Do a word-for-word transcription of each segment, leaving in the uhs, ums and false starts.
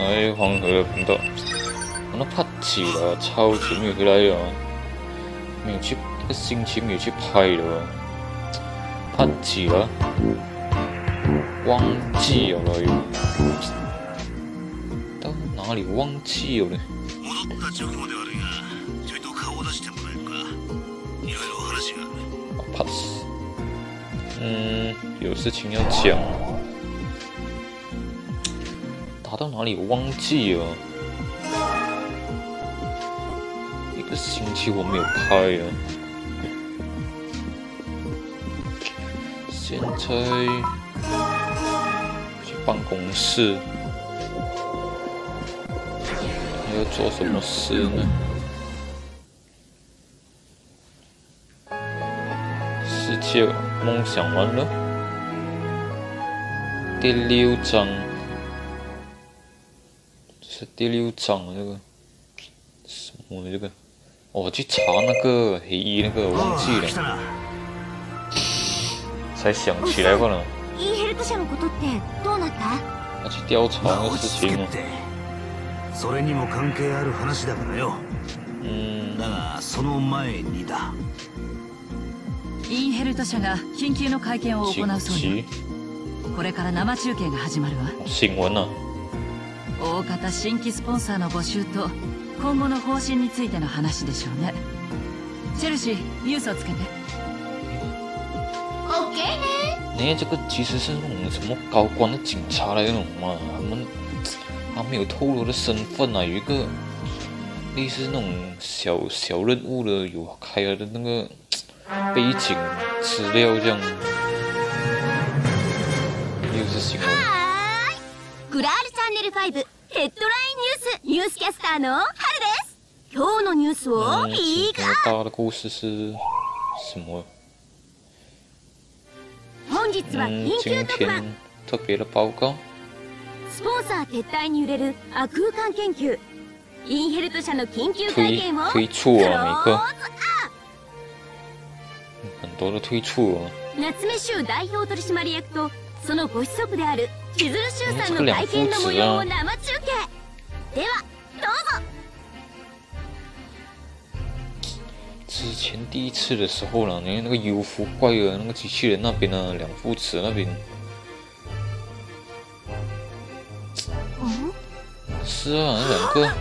哎，黄河的频道，我那怕起了，超级没有回来了，没有去，那个星期没有去拍了，怕起了，忘记了又，到哪里忘记了呢？怕死，嗯，有事情要讲。 打到哪里我忘记了？一个星期我没有拍啊。现在去办公室，要做什么事呢？世界梦想完了，第六章。 是第六章这个什么这个？哦，去查那个黑衣那个，忘记了，才想起来过呢。他去调查那个事情啊。嗯。だがその前にだ。インヘルト社が緊急の会見を行うそうよ。これから生中継が始まるわ。新聞啊。 大方新規スポンサーの募集と今後の方針についての話でしょうね。チェルシー，ニュースをつけて。OK 呢？那这个其实是那种什么高官的警察来那种嘛，他们他没有透露的身份啊，有一个类似那种小小任务的，有开了的那个背景资料这样。又是新闻。グラールチャンネルファイブ。 ヘッドラインニュースニュースキャスターの春です。今日のニュースをピークアップ。大的故事是什么？本日は緊急特番。特別的報告。スポンサー撤退に揺れる亜空間研究。インヘルト社の緊急会見を推出啊，每个很多的推出啊。夏目秀代表取締役とそのご子息である。 千鶴修さんの会見の模様を生中継。ではどうぞ。之前第一次的时候了，那那个幽浮怪的那个机器人那边呢，两父子那边。是啊，那两个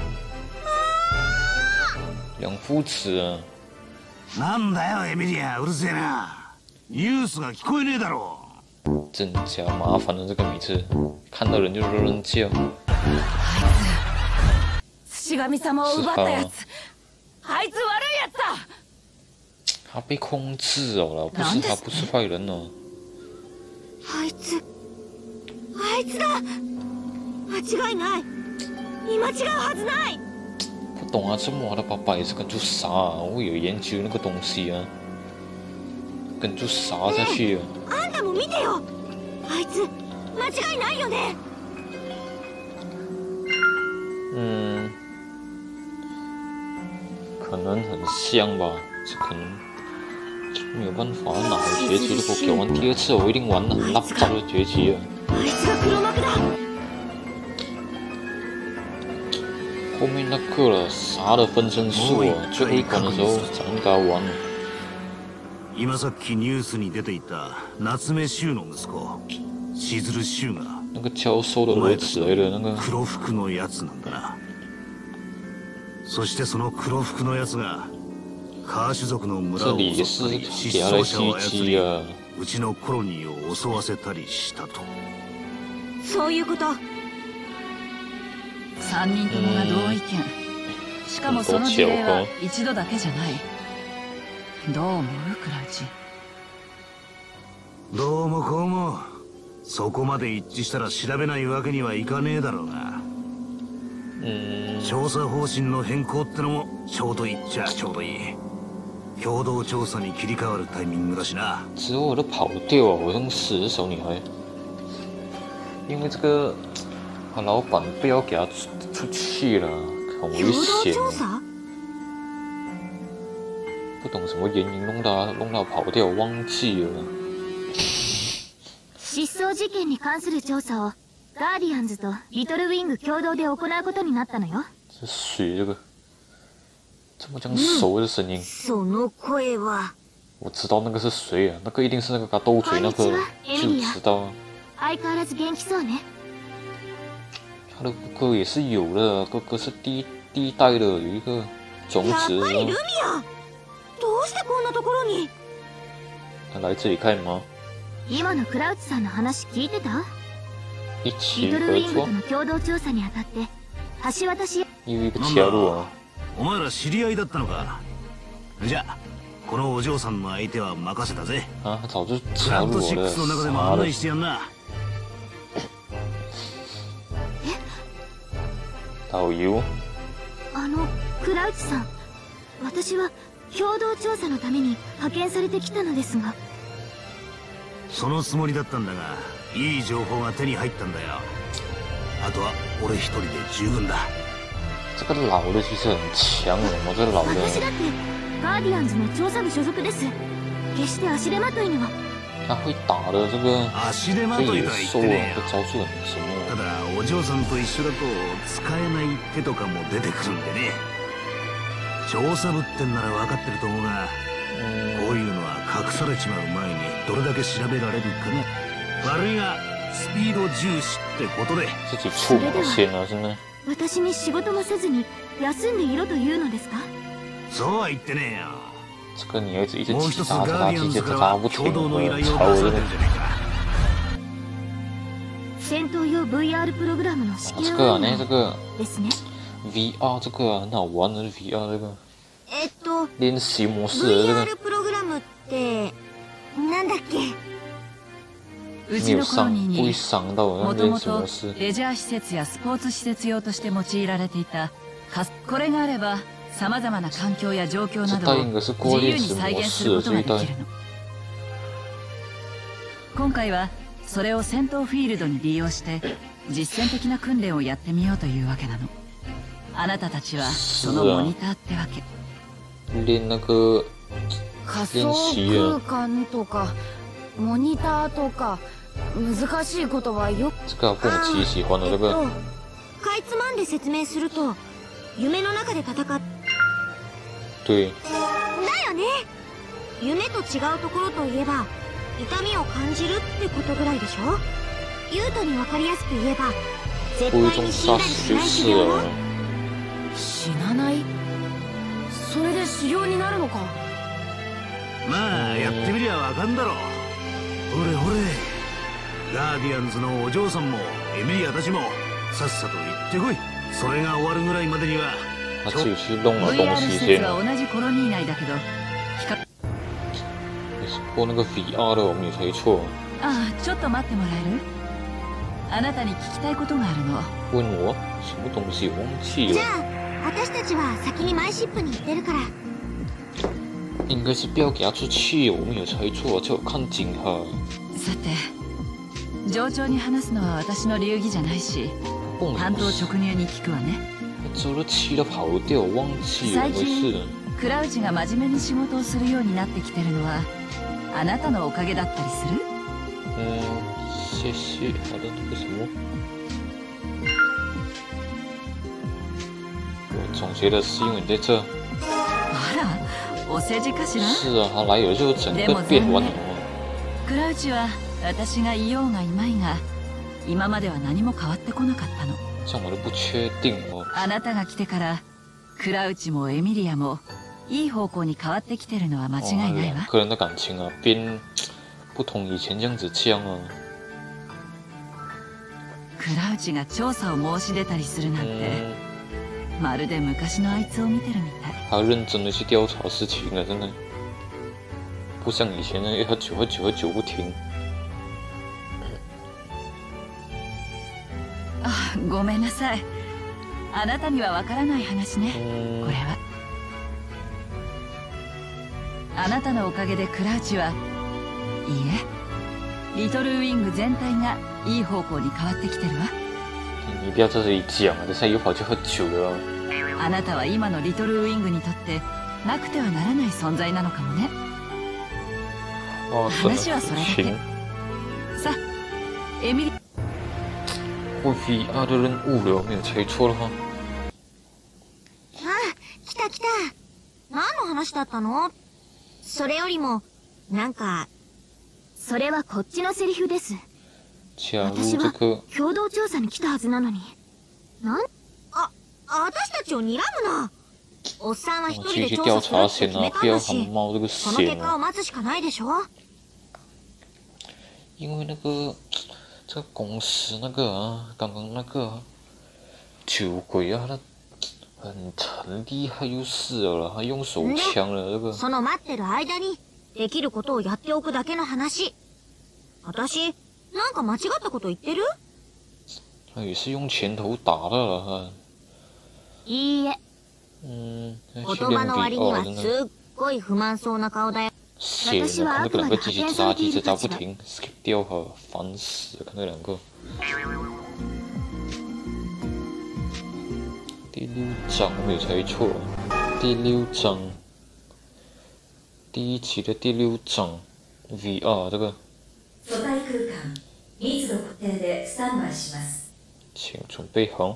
两父子啊。なんだよエミリア、うるせえな。ニュースが聞こえねえだろ。 真假麻烦的这个每次看到人就乱叫。是啊。他被控制了，不是他，不是坏人哦。あいつ、あいつだ。間違いない。你間違うはずない。不懂啊，这么我的爸爸也是跟住杀啊，我有研究那个东西啊，跟住杀下去啊。 見てよ、あいつ間違いないよね。嗯，可能很像吧，这可能没有办法。哪有结局？如果给完第二次，我一定玩了很烂爆的结局啊！后面那个了，啥的分身术啊，最后一关的时候早应该完了。 今さっきニュースに出ていた夏目秀の息子千鶴秀が那个教授的儿子来的那个黒服のやつなんだな。そしてその黒服のやつがカーシュ族の村を襲ったり失踪者を操りうちのコロニーを襲わせたりしたと。そういうこと。三人ともが同意見。しかもその事例は一度だけじゃない。 どう思うクラウチ。どうもこうもそこまで一致したら調べないわけにはいかねえだろうな。調査方針の変更ってのもちょうどいいっちゃちょうどいい。共同調査に切り替わるタイミングだしな。之后我都跑掉啊，我像死的小女孩。因为这个，他老板不要给他出出去了，很危险。 不懂什么原因弄他弄他跑掉，忘记了。失踪事件に関する調査をガーディアンズとリトルウィング共同で行うことになったのよ。 这水这个这么讲熟的声音， その声は。 我知道那个是谁啊？那个一定是那个嘎斗嘴那个，就知道啊。 相変わらず元気そうね。 他的哥哥也是有的，哥哥是第一第一代的，有一个种子。 やっぱりルミア。どうしてこんなところに？ 他来这里看吗？ 今のクラウチさんの話聞いてた？ 一起リトルウ合作ィングと。の共同調査にあたって橋渡し。 又一个加入啊！ お前ら知り合いだったのか。じゃあこのお嬢さんの相手は任せたぜ。 啊，他早就グランド加入我了， シックスの中でも傻的案内。してやんな。 导游。 あのクラウチさん、私は共同調査のために派遣されてきたのですが。 そのつもりだったんだが、いい情報が手に入ったんだよ。あとは俺一人で十分だ。 这个老的其实很强的嘛，这个老的。 私だってガーディアンズの調査部所属です。決して足手まといには。 他会打的这个， 足手ま这野といとは言っ兽啊， てねえよ。 这招数很什た么？ だお嬢さんと一緒だと使えない手とかも出てくるんでね。調査部ってんなら分かってると思うが、こういうのは隠されちまう前にどれだけ調べられるかな。悪いがスピード重視ってことで。 自己出马先啊，现在。 私に仕事もせずに休んでいろというのですか？ そうは言ってねえよ。 这个女孩子一直もう叽叽喳喳一つガーディアン叽叽喳ズから喳不停共同の依的頼を吵我这个出されてる。じゃねえか。 戦闘用 ブイアール プログラムの試啊，这験个啊， 運用那这个ですね。 V R 这个啊很好玩的 V R 这个えっと练习模式的这个ブイアール プログラムってなんだっけ？ うちのコロニー不会に伤到もと练もと习模式。 レジャー施設やスポーツ施設用として用いられていたかこれがあればさまざまな環境や状況などを自由に再現することができるの。今回はそれを戦闘フィールドに利用して実践的な訓練をやってみようというわけなの。あなたたちはそのモニターってわけ。 练那个仮練想習啊空間とかモニターとか難しい言葉よ。 这个跟我极喜欢的这个。 かいつまんで説明すると、夢の中で戦っ对。 だよね。夢と違うところといえば痛みを感じるってことぐらいでしょ。ユートに分かりやすく言えば絶无意対に中杀死んだり死しない修行就是了。 死なない？それで修行になるのか。 まあやってみりゃわかんだろ。ほれほれ、ガーディアンズのお嬢さんもエミリアたちもさっさと行ってこい。それが終わるぐらいまでには他自己去弄了ブイ东アール西施先。 設は同じコロニー内だけど比較。 不过那个 V R 的我们有猜错。 ああ、ちょっと待ってもらえる？あなたに聞きたいことがあるの。 问我什么东西忘记了？ じゃあ私たちは先にマイシップに行ってるから。 应该是不要给他出去，我们有猜错，叫我看景哈。 さて、冗長に話すのは私の流儀じゃないし、単刀直入に聞くわね。 走了气都跑掉，忘记了， 最没事近。クラウチが真面目に仕事をするようになってきてるのはあなたのおかげだったりする？ 嗯，谢谢。好的，那个什么，我总觉得是因为你在这。 あら、お世辞かしら？ 是啊，他来了就整个变完了嘛。 クラウチは私がいようがいまいが今までは何も変わってこなかったの。 这样我都不确定哦。 あなたが来てからクラウチもエミリアもいい方向に変わってきてるのは間違いないわ。 两个人的感情啊，变不同以前这样子这样啊。 クラウチが調査を申し出たりするなんて、 嗯， まるで昔のあいつを見てるみたい。 他认真的去调查事情了，真的，不像以前那喝酒喝酒喝酒不停。 あ、ごめんなさい。あなたにはわからない話ね。 嗯これはあなたのおかげでクラウチは、いいえ、リトルウィング全体がいい方向に変わってきてるわ。 你不要在这里讲啊，等下又跑去喝酒了。 あなたは今のリトルウィングにとってなくてはならない存在なのかもね。 哦， 話はそれだけ。さあ、エミリ。 过 V R 的任务了，没有猜错的话。 あ、来た来た。何の話だったの？それよりも、なんか、それはこっちのセリフです。私は共同調査に来たはずなのに。なん？あ、私たちを睨むな。おっさんは一人で調査するって決めたんだし、その結果を待つしかないでしょ。 因为那个这个公司那个啊，刚刚那个、啊、酒鬼啊，他很很厉害就是了，他用手枪了这个。 その待ってる間にできることをやっておくだけの話。私なんか間違ったこと言ってる？ 他也是用拳头打的了。 いいえ。嗯，言葉の割にはすっごい不満そうな顔だよ。 写了，看这个两个机器扎机这扎不停 ，skip 掉哈，烦死了！看这两个。第六章没有猜错，第六章，第一期的第六章 ，V R 这个。请准备好。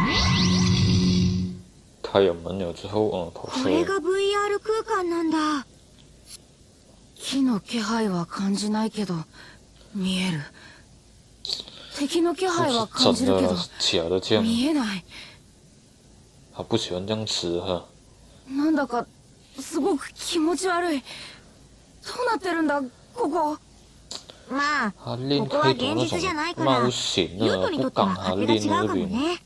开了门了之后，嗯，跑出来。 これが V R 空間なんだ。 木の気配は感じないけど見える。敵の気配は感じるけど見えない。 他不喜欢这样子哈。 なんだかすごく気持ち悪い。どうなってるんだここ。 まあ、ここは現実じゃないから、ユートにとっては勝手が違うかもね。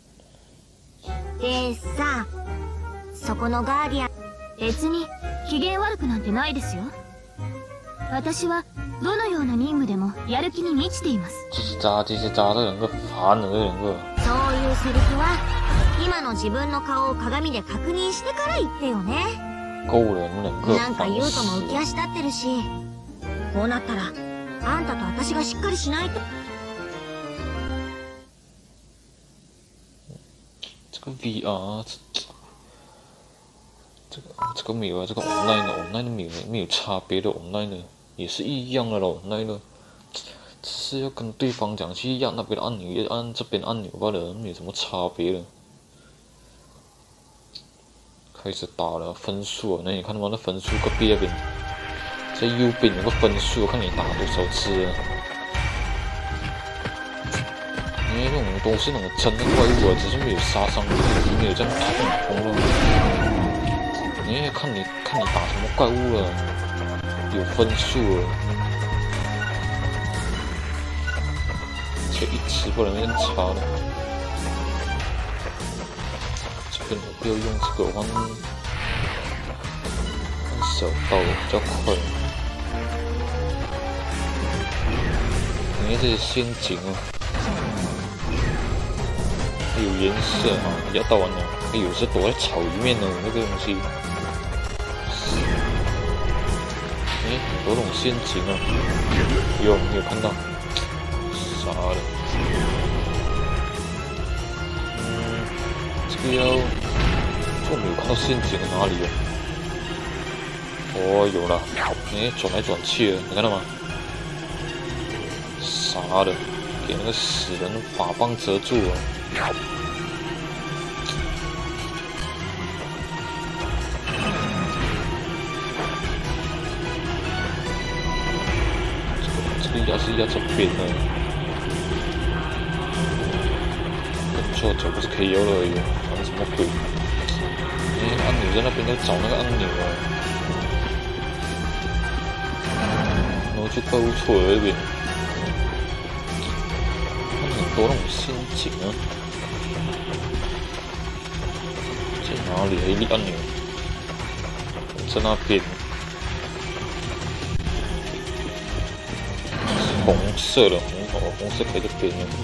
でさ、そこのガーディアン、別に機嫌悪くなんてないですよ。私はどのような任務でもやる気に満ちています。 叽叽喳叽叽喳的两个烦了，这两个。 そういうセリフは今の自分の顔を鏡で確認してから言ってよね。 够了，你们两个。 なんかユートも浮き足立ってるし、こうなったらあんたと私がしっかりしないと。 这个 V R， 这个这个没有啊，这个 online 的 online 的没有没有差别的 online 的也是一样的咯 online 的，只是要跟对方讲去压那边的按钮，要按这边按钮罢了，没有什么差别的。开始打了分数，那你看到吗？那分数隔壁那边，在右边有个分数，我看你打多少次了。因为那种都是那种真的怪物啊，只是没有杀伤力，没有这样痛痛了。因为看你看你打什么怪物了，有分数了。这一直不能变差的。这边我不要用这个弯弯小刀比较快。因为这些陷阱啊。有颜色啊，压到完了，还有是躲在草里面的那个东西。哎，很多种陷阱啊，有没有看到？傻的。嗯，这个要，这个没有看到陷阱在哪里啊？哦，有了，哎，转来转去的，你看到吗？傻的，给那个死人法棒遮住了。这个这个压是压这边的，跟错走不是 K O 了而已，玩什么鬼？哎，按钮在那边，要找那个按钮啊，然后就怪物错了那边。很多那种陷阱啊，在哪里？一粒按钮，在那边，红色的，红哦，红色可以这边了。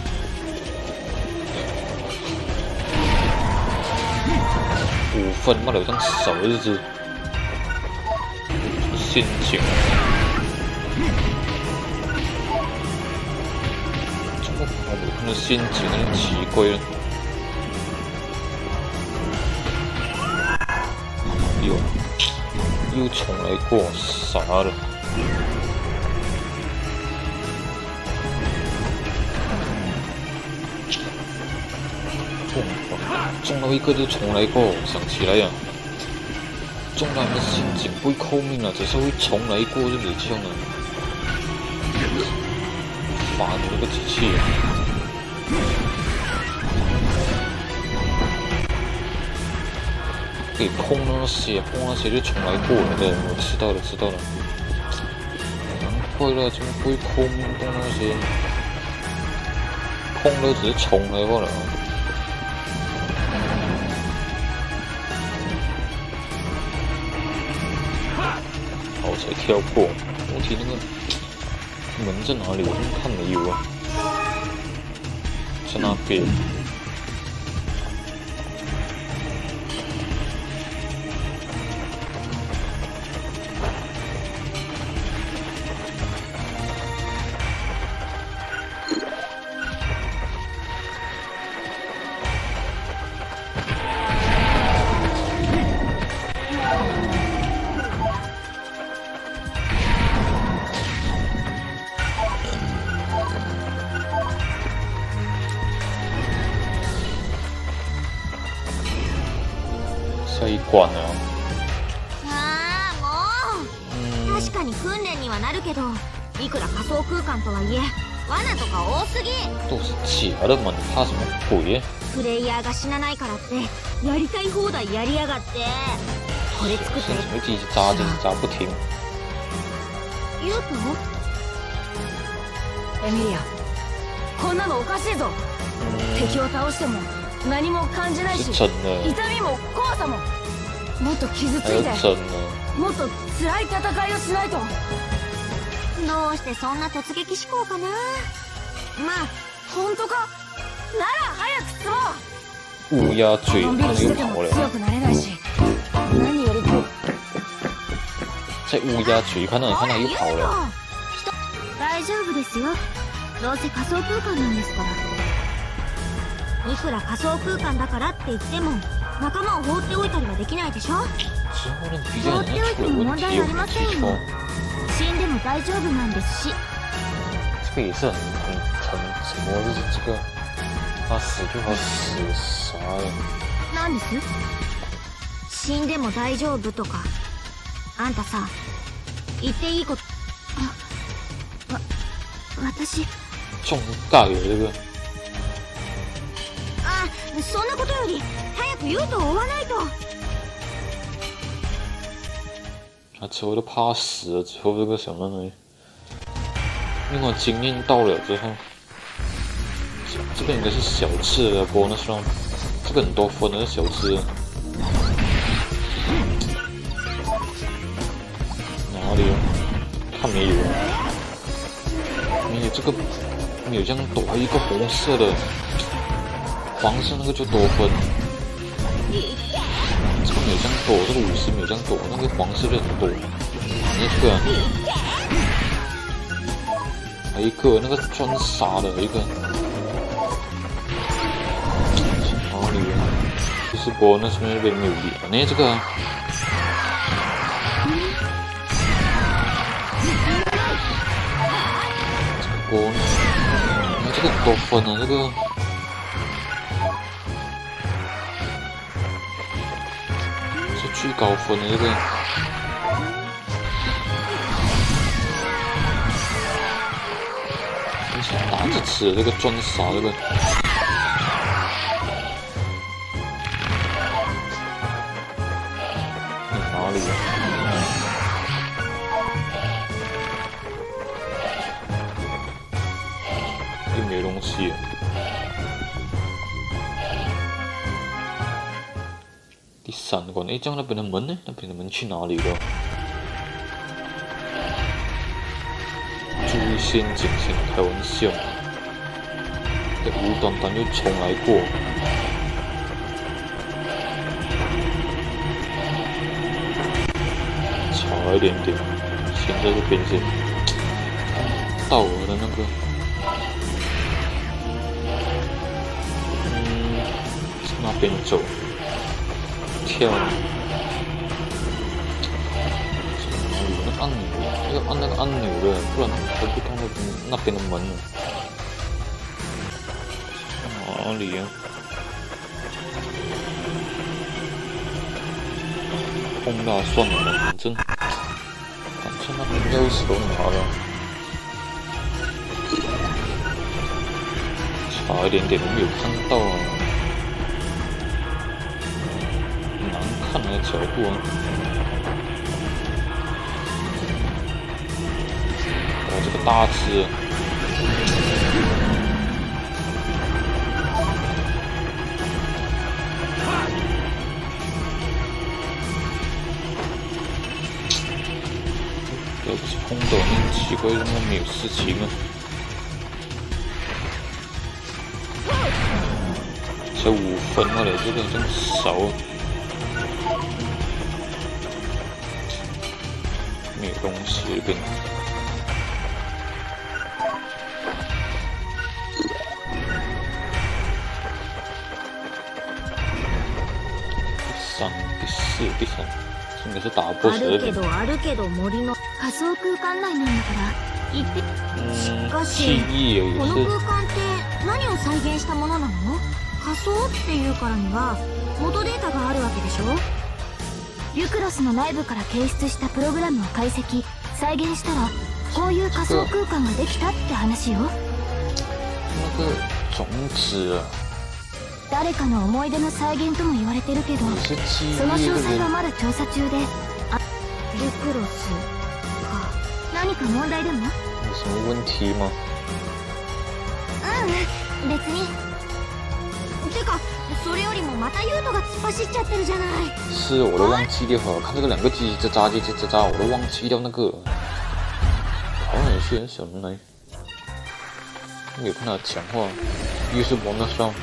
五分，妈的，有这样少日子，陷阱。我看到陷阱有点奇怪了，又又重来过，傻了。 中了一个就重来过，想起来呀、啊，中了你的陷阱不会扣命了，只是会重来过就没救了。烦你那个机器人！给空那些，空那些就重来过了的，我知道了，知道了。难怪了，怎么不会扣命动那些？空了只是重来过了。好，才跳过。问题那个门在哪里？我怎么看没有啊？在那边。一关了。 ああもう。確かに訓練にはなるけど、いくら仮想空間とはいえ、罠とか多すぎ。 都是假的嘛，你怕什么鬼？ プレイヤーが死なないからってやりたい放題やりやがって。これ作って。 什么一直扎进扎不停。 ユウト？ エミリア、こんなのおかしいぞ。敵を倒しても何も感じないし、痛みも怖さも。もっと傷ついて、もっと辛い戦いをしないと。 どうしてそんな突撃志向かな。まあ本当か。なら早く進もう。乌鸦嘴， 他又跑了。強くなれないし、何よりと。 在乌鸦嘴，看到你看他又跑了。 大丈夫ですよ。どうせ仮想空間なんですから。いくら仮想空間だからって言っても仲間を放っておいたりはできないでしょ。放っておいても問題ありませんよ。死んでも大丈夫なんですし。 这个也是很很很什么，就是这个他死就好死啥呀？ 何です？死んでも大丈夫とか。あんたさ、言っていいこと。あ、わ、私。 中盖了这个。 あ、そんなことより早くユウトを追わないと。 他之后都怕死了，之后这个想到那里，因为我经验到了之后，这个应该是小只的波那双，这个很多分的是小只的。哪里？看没有？没有这个，没有这样躲一个红色的。黄色那个就多分，这个没有这样多，这个五十没有这样多，那个黄色就很多。那这个、啊，还有一个那个专杀的一个，哪里啊？就是波那边那边没有脸，那这个、啊，这个波，那这个很多分啊，这个。最高分的这个，一起打着吃的这个专杀这个，哪里？又没东西。第三关，哎，这样那边的门呢？那边的门去哪里了？注意陷阱，先开玩笑，这无端端又重来过。差一点点，现在这边是到我的那个，嗯，那边走。跳，哪里？那按钮，要按那个按钮的，不然开不通那边那边的门了。哪里啊？ 碰到算了吧，反正反正那边钥匙都拿了，差一点点都没有看到啊，难看的角度啊！哦，这个大只。要不是碰到那奇怪，怎么没有事情呢？才五分了嘞，这个真少，没有东西这边。第三、第四、第三，应该是打 boss 这边。 仮想空間内なんだから行ってしかしこの空間って何を再現したものなの？仮想っていうからには元データがあるわけでしょ？ユクロスの内部から検出したプログラムを解析再現したらこういう仮想空間ができたって話よ。 那个种子啊， 誰かの思い出の再現とも言われてるけど、その詳細はまだ調査中で。あ、ユクロス何か問題でも？ 有什么问题吗？ うん、別に。てか、それよりもまたユートが突っ走っちゃってるじゃない。 是，我都忘记掉了。看这个两个叽叽喳喳、叽叽喳喳，我都忘记掉那个。好像有些人什么呢？没有看他讲话，又是蒙的上。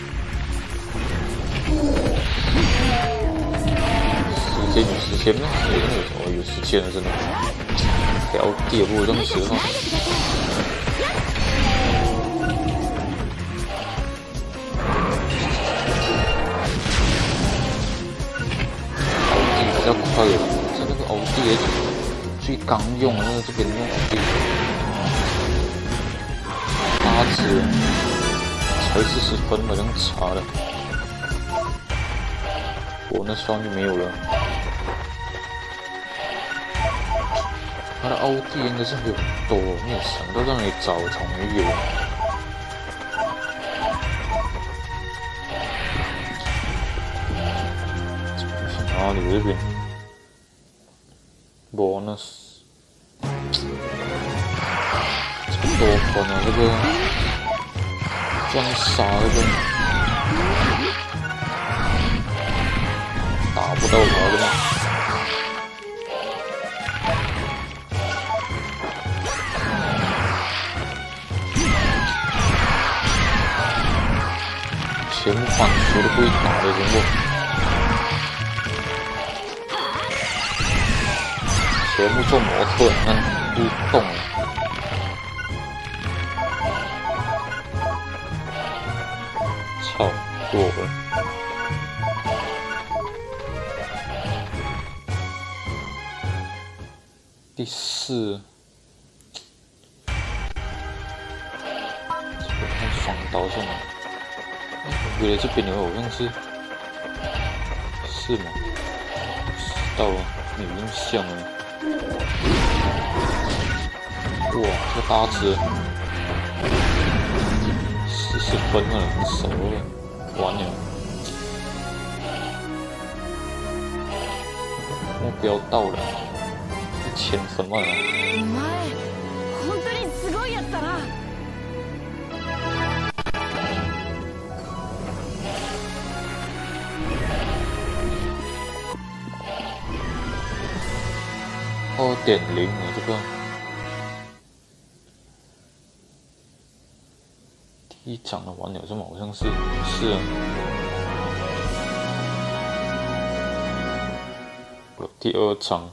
时间有时间吗？有那个什么有时间了，真的。条第二部这么时候，奥迪比较快的，这那个奥迪也最刚用的那个这边用奥迪，八只才四十分，好像差了，我那双就没有了。他的奥迪应该是有很多，没有想到让你找从没有。是哪里这边 ？bonus， 这个多分啊！这个装傻这个打不到他的吗？全部反球都不会打的，全部，全部做模特，那不动了。操，过了。第四，这个看双刀是吗？原来这边有好像是是吗？不知道啊，没有印象啊。哇，这大只，四十分了，很少了，完了。目标到了，一千分了。 お前、本当にすごいやつだな。 二点零啊，这个第一章的完了是吗？好像是是啊。有第二章。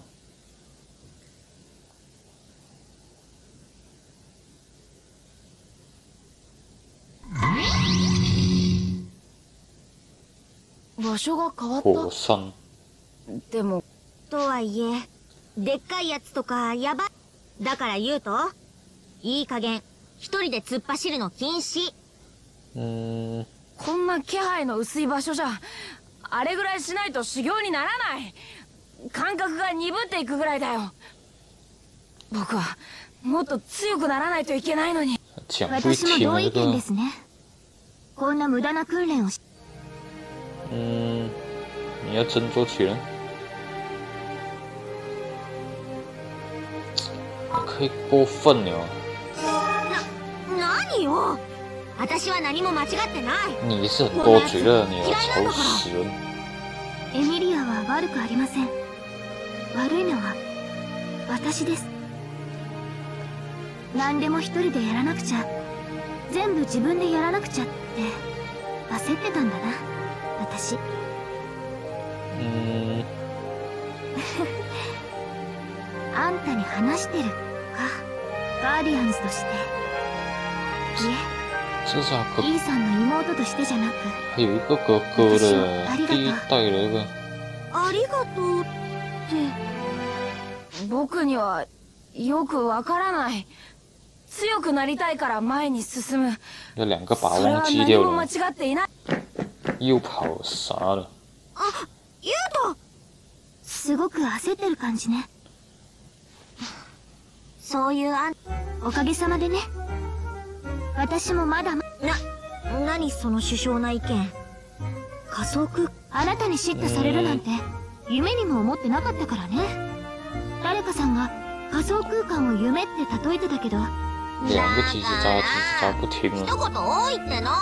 場所が変わった。 火山。 でも。 とはいえ。でっかいやつとかやばい。だから言うといい加減一人で突っ走るの禁止。 うーん、 こんな気配の薄い場所じゃあれぐらいしないと修行にならない。 感覚が鈍っていくぐらいだよ。僕はもっと強くならないといけないのに。 私も同意見ですね。こんな無駄な訓練をし。 嗯，你要振作起来。你可以过分了。 な、何よ。私は何も間違ってない。 你是很多嘴的，你要吵死人。 エミリアは悪くありません。悪いのは私です。何でも一人でやらなくちゃ、全部自分でやらなくちゃって焦ってたんだな、私。うーん。 あんたに話してるか、ガーディアンズとして。いえ、イーさんの妹としてじゃなく。 还有一个哥哥的第一代的那个。 ありがとうって。 僕にはよくわからない。強くなりたいから前に進む。 有两个把忘记掉了。又跑啥了？ あ、ユウト。すごく焦ってる感じね。そういうあん、おかげさまでね。私もまだま、な、何その殊勝な意見。仮想空、あなたに叱咤されるなんて夢にも思ってなかったからね。誰かさんが仮想空間を夢って例えてたけど。 两个叽叽喳叽喳不停了。 一言多いっての。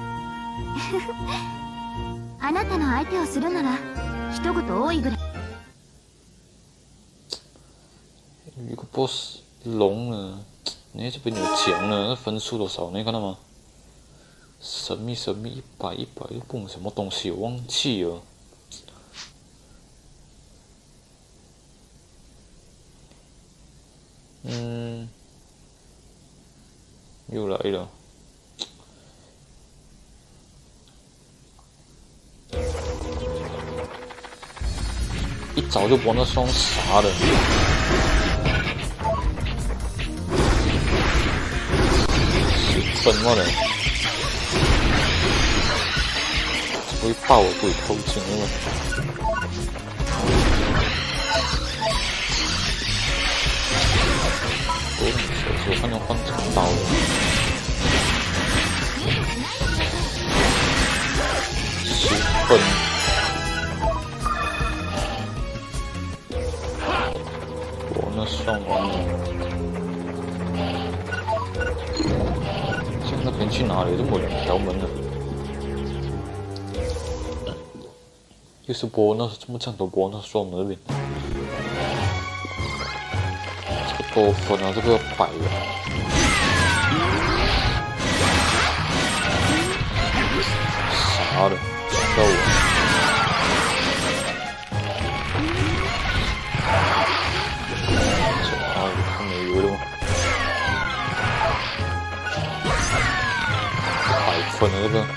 あなたの相手をするなら一言多いぐらい。 有个 boss 龙呢，你这边有奖了，那分数多少？你看到吗？神秘神秘一百一百，蹦什么东西我忘记了。嗯。又来了，一早就玩那双啥的，什么的，会爆我鬼偷情了。哦，小时候看到换长刀了。十分，我那算完了。这那边去哪里？这么两条门呢？又是波那，怎么这样多波那算那边？这个多分啊，这个百了。啥的？到我，这哪里看没有了吗？百分了这个，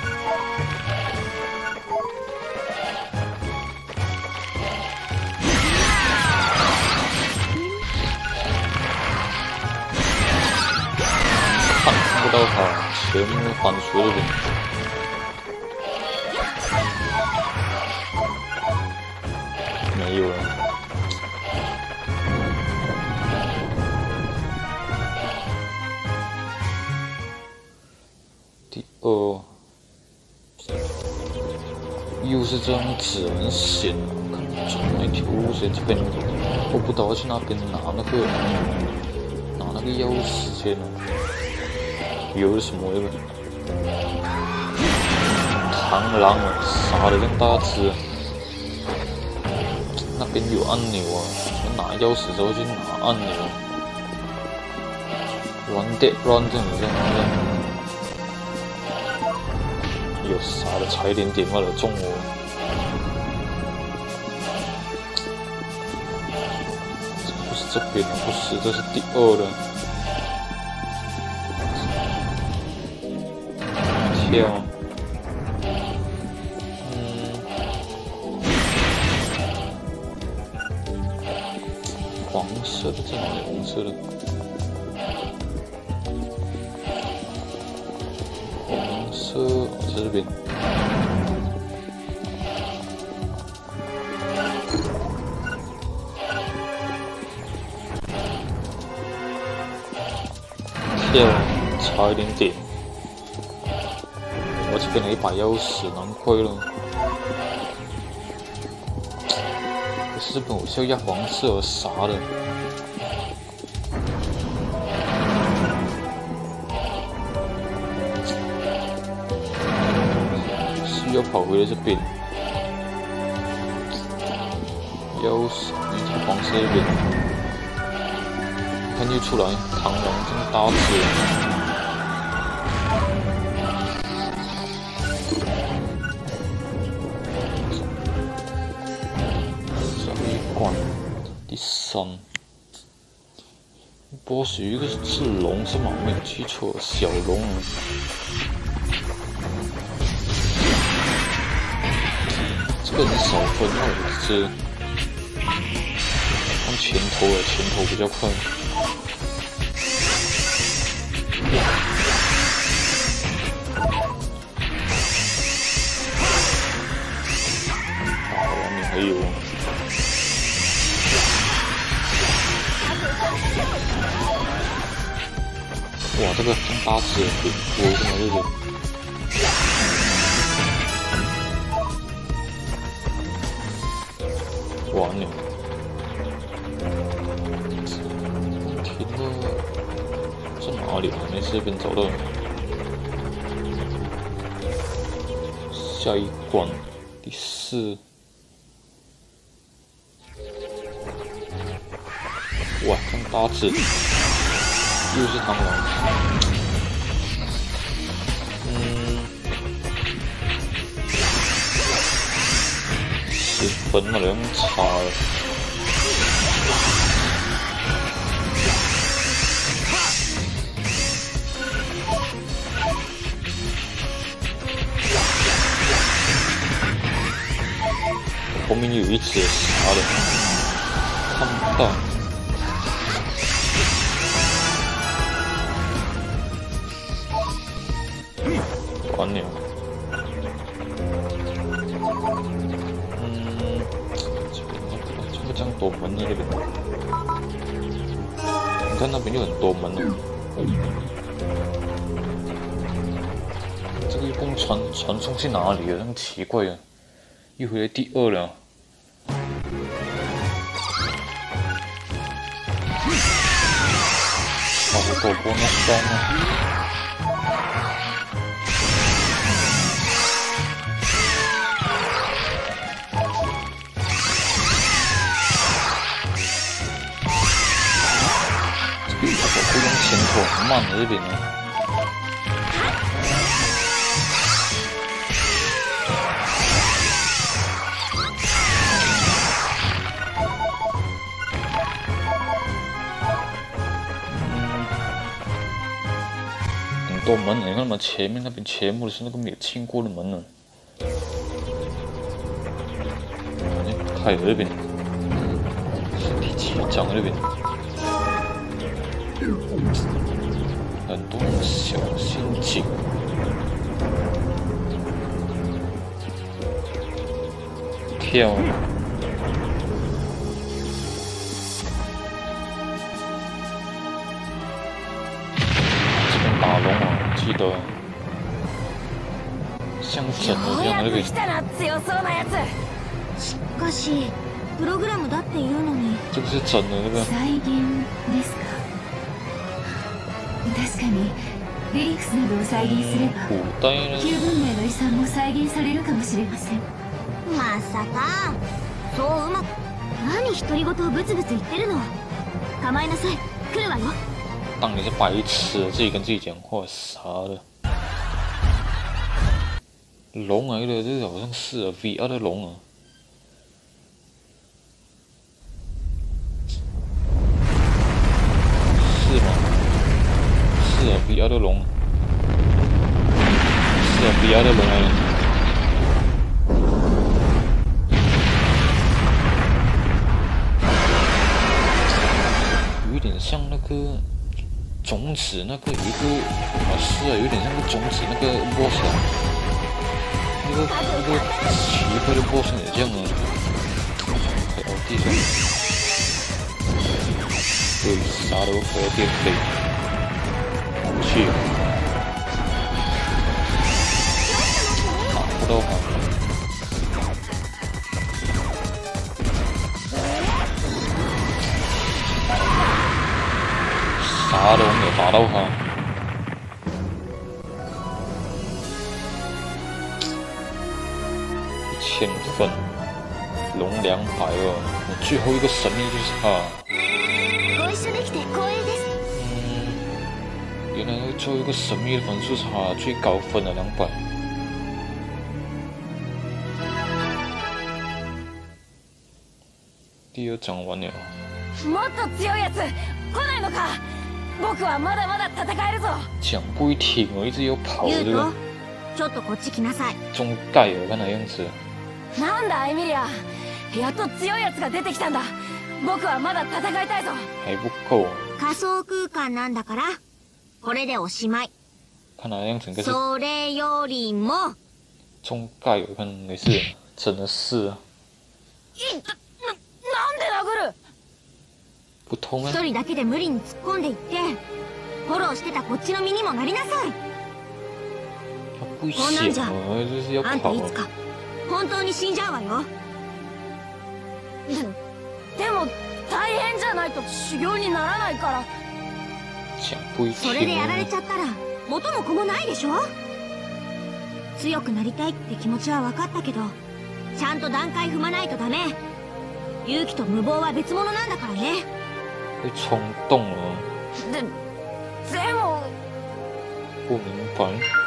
看看不到他，全部翻出这边。没有了。第二，又是这样子，很险啊！看走那条路线这边，我不知道要去那边拿那个拿那个钥匙先呢。有什么那个螳螂啊，杀的跟大只。那边有按钮啊，我拿钥匙之后去拿按钮。玩 Dead Run 这种这样这样，有啥的差一点点为了中我。这不是这边的，不是，这是第二的。跳。黄色的，这哪里黄色的？黄色，哦，在这边。 跳，差一点点。我这边的一把钥匙，难怪了。可是这边我是要压黄色啥的。是要跑回来这边。钥匙，你这个黄色那边。看又出来，螳螂这么大只。 第三 ，boss 有一个是龙是吗？没有记错，小龙。这个很少分啊，我这看前头啊，前头比较快。啊，外面还有。 哇，这个很大只，很多的嘛，这个。完了，停了，在哪里啊？没这边找到。下一关，第四。哇，这么大只！ 又是螳螂，嗯，十分了，两差了。后面有一只啥的，看不到。 完了，嗯，这边这个这样多门的那边，你看那边有很多门哦。这个一共传传送去哪里了？那么奇怪啊！又回来第二了。把我躲过那双啊！ 这边前头很慢的这边呢，嗯，很多门，你看嘛，前面那边全部都是那个没有清过的门呢。还有这边，第七章这边。 很多小陷阱，跳，这边打龙啊，记得像整的一样那个。 しかし、プログラムだっていうのに。 这个是整的那个。 再現ですか。 確かにリリクスなどを再現すれば旧文明の遺産も再現されるかもしれません。 まさかそううまく何独り言をブツブツ言ってるの。構いなさい、来るわよ。 当你是白痴，自己跟自己讲话啥的。龙来了，这好像是啊 ，V R 的龙啊。 是啊 ，V R 的龙，是啊 ，V R 的龙来了。有一点像那个种子，那个有一个啊，是啊，有点像个种子那个 boss 啊，那个那个奇怪的 boss 也这样啊。开到地上，对，啥都开到地上。 去，打不到他。啥都没有打到他。一千分，龙两百哦，最后一个神秘就是他。嗯，原来最后一个神秘的分数是他最高分的两百。第二章完了。 もっと強いやつ来ないのか？僕はまだまだ戦えるぞ。 讲不会听哦，一直要跑这个。 ちょっとこっち来なさい。 中盖哦，看那样子。 なんだエミリア、やっと強いやつが出てきたんだ。僕はまだ戦いたいぞ。 还不够。 仮想空間なんだから、これでおしまい。 看那样子应该是。 それよりも。 中盖有看没事，真的是啊。 いな、なんで殴る？ 不通啊！ 一人だけで無理に突っ込んでいってフォローしてたこっちの身にもなりなさい。 こんなんじゃあんたいつか本当に死んじゃうわよ。 でも大変じゃないと修行にならないから。 それでやられちゃったら元も子もないでしょ。強くなりたいって気持ちは分かったけど、ちゃんと段階踏まないとダメ。勇気と無謀は別物なんだからね。 会冲动了。 で、でも。 不明白。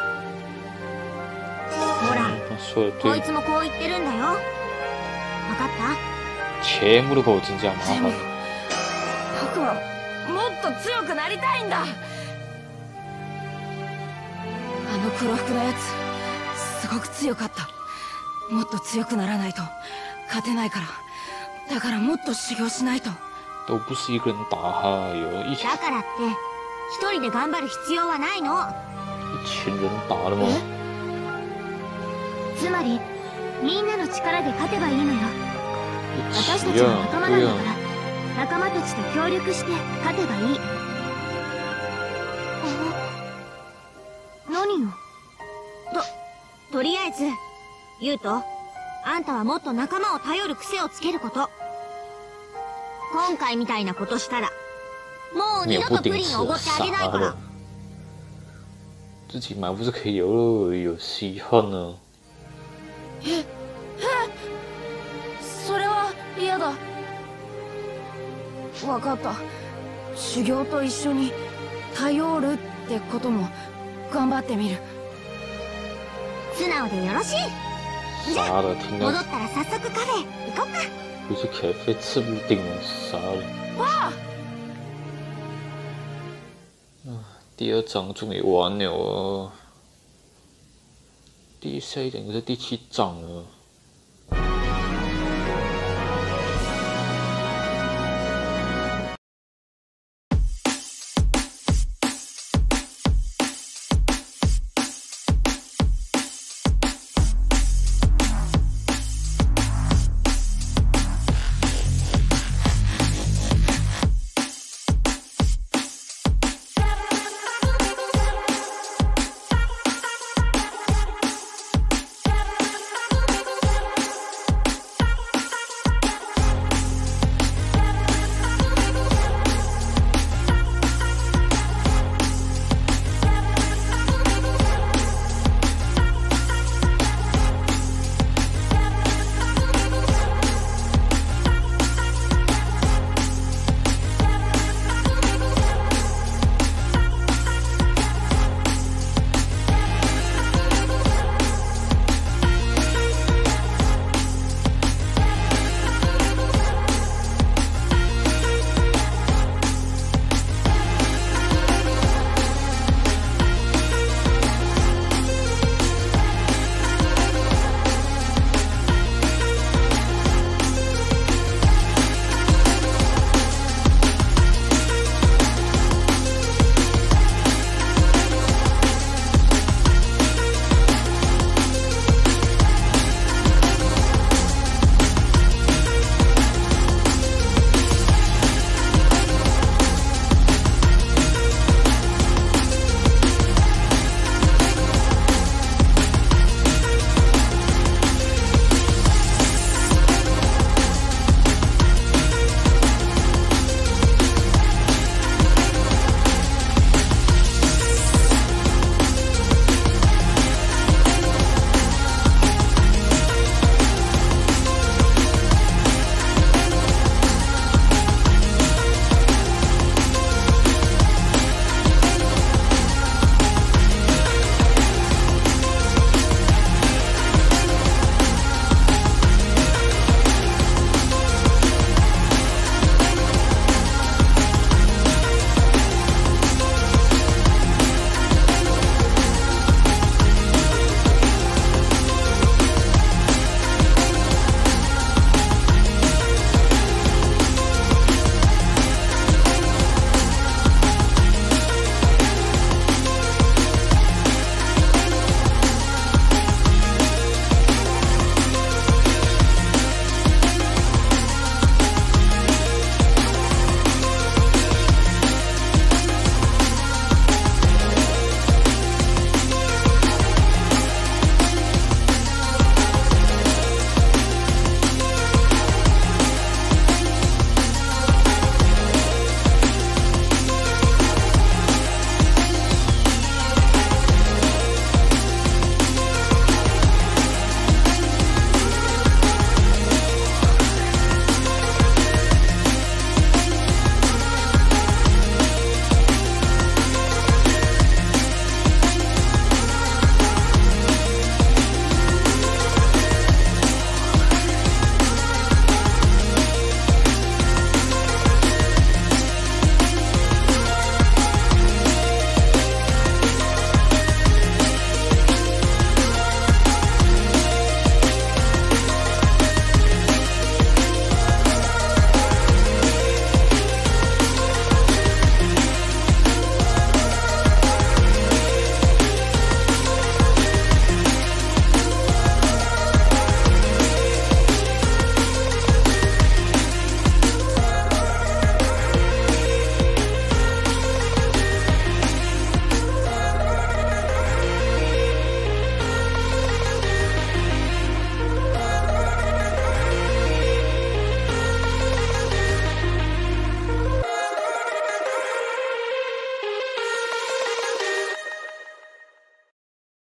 ほら、こいつもこう言ってるんだよ。わかった？ 全部都给我真假麻烦。 僕はもっと強くなりたいんだ。あの黒服のやつ、すごく強かった。もっと強くならないと勝てないから。だからもっと修行しないと。 都不是一个人打他，有一群。 だからって一人で頑張る必要はないの。 一群人打的吗？ つまりみんなの力で勝てばいいのよ。私たちは仲間なんだから、仲間たちと協力して勝てばいい。あ、何よ。ととりあえずユウト、あんたはもっと仲間を頼る癖をつけること。今回みたいなことしたらもう二度とプリンをおごってあげないから。 自己买不是可以有有稀罕呢？ え、え、それは嫌だ。分かった。修行と一緒に頼るってことも頑張ってみる。 素直でよろしい。じゃあ戻ったら早速カフェ行こっか。 不是咖啡吃不定了，傻了。 哇！ 第二章终于完了哦，第下一点就是第七章了。